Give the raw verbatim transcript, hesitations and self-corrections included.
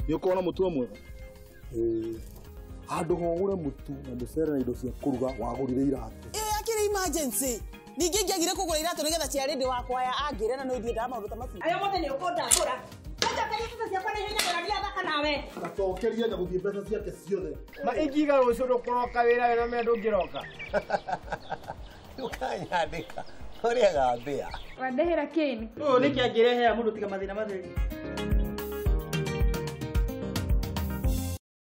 Nĩ ũkona mũtu mwega. Eh. Handũ hogũre mũtu na mũcere na indo cia kũruga wagũrire iratũ. Eh, akĩrĩ emergency. Ningĩ ingĩagire kũgũra iratũ nĩgetha ciarĩ ndĩ wakwa ya angĩre na no ithiĩ ndaga maũndũ ta macio. Aya mothe nĩ ũkũndambũra. Acha kaya pesa ciakwa na ihenya kũragia thaka nawe. Atokeria na gũthiĩ mbeca ciake ciothe. Ma ingiga rũciũ ndũkũroka wĩra wĩna mena ndũngĩroka. Ndũkanyandĩka. Ũrĩa gambia. Wandehera kĩni. Ũũ nĩ kĩangĩrehera mũndũ tiga mathĩna matheri.